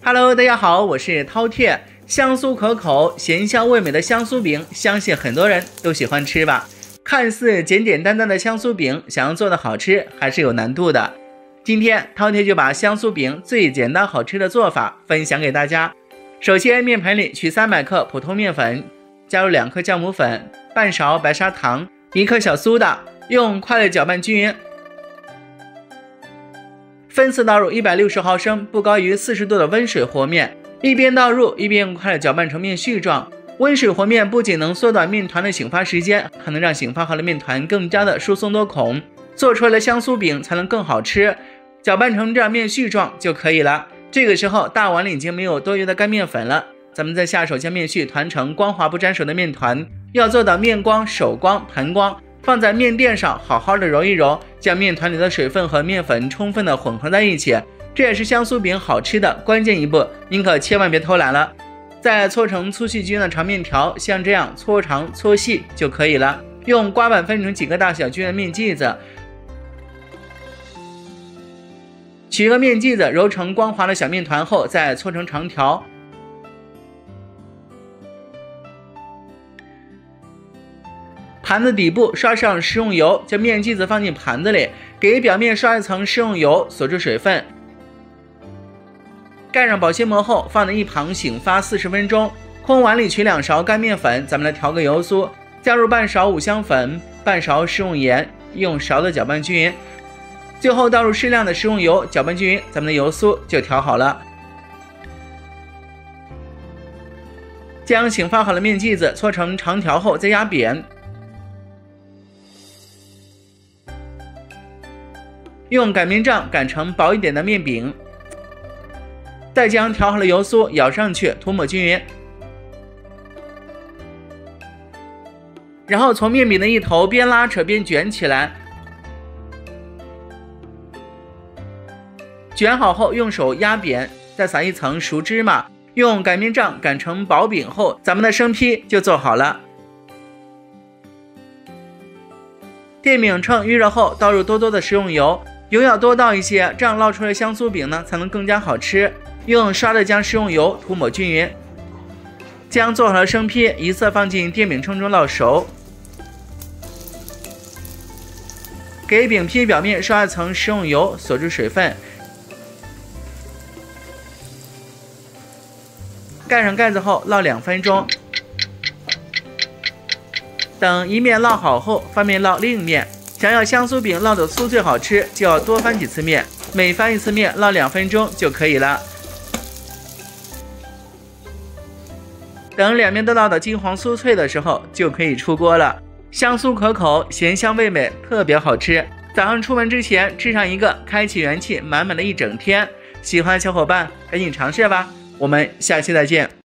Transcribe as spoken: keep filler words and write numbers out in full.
Hello， 大家好，我是饕餮。香酥可口、咸香味美的香酥饼，相信很多人都喜欢吃吧？看似简简单单的香酥饼，想要做的好吃还是有难度的。今天饕餮就把香酥饼最简单好吃的做法分享给大家。首先，面盆里取三百克普通面粉，加入两克酵母粉、半勺白砂糖、一克小苏打，用筷子搅拌均匀。分次倒入一百六十毫升不高于四十度的温水和面，一边倒入一边用筷子搅拌成面絮状。温水和面不仅能缩短面团的醒发时间，还能让醒发好的面团更加的疏松多孔，做出来的香酥饼才能更好吃。搅拌成这样面絮状就可以了。这个时候大碗里已经没有多余的干面粉了，咱们再下手将面絮团成光滑不沾手的面团，要做到面光、手光、盘光。放在面垫上好好的揉一揉，将面团里的水分和面粉充分的混合在一起，这也是香酥饼好吃的关键一步，您可千万别偷懒了。再搓成粗细均匀的长面条，像这样搓长搓细就可以了。用刮板分成几个大小均匀的面剂子，取一个面剂子揉成光滑的小面团后，再搓成长条。盘子底部刷上食用油，将面剂子放进盘子里，给表面刷一层食用油，锁住水分。盖上保鲜膜后，放在一旁醒发四十分钟。空碗里取两勺干面粉，咱们来调个油酥，加入半勺五香粉、半勺食用盐，用勺子搅拌均匀。最后倒入适量的食用油，搅拌均匀，咱们的油酥就调好了。将醒发好的面剂子搓成长条后，再压扁。用擀面杖擀成薄一点的面饼，再将调好的油酥舀上去，涂抹均匀，然后从面饼的一头边拉扯边卷起来，卷好后用手压扁，再撒一层熟芝麻，用擀面杖擀成薄饼后，咱们的生坯就做好了。电饼铛预热后，倒入多多的食用油。油要多倒一些，这样烙出来的香酥饼呢才能更加好吃。用刷子将食用油涂抹均匀，将做好的生坯一侧放进电饼铛中烙熟，给饼坯表面刷一层食用油，锁住水分，盖上盖子后烙两分钟。等一面烙好后，翻面烙另一面。想要香酥饼烙得酥脆好吃，就要多翻几次面，每翻一次面烙两分钟就可以了。等两面都烙得金黄酥脆的时候，就可以出锅了。香酥可口，咸香味美，特别好吃。早上出门之前吃上一个，开启元气满满的一整天。喜欢的小伙伴赶紧尝试吧，我们下期再见。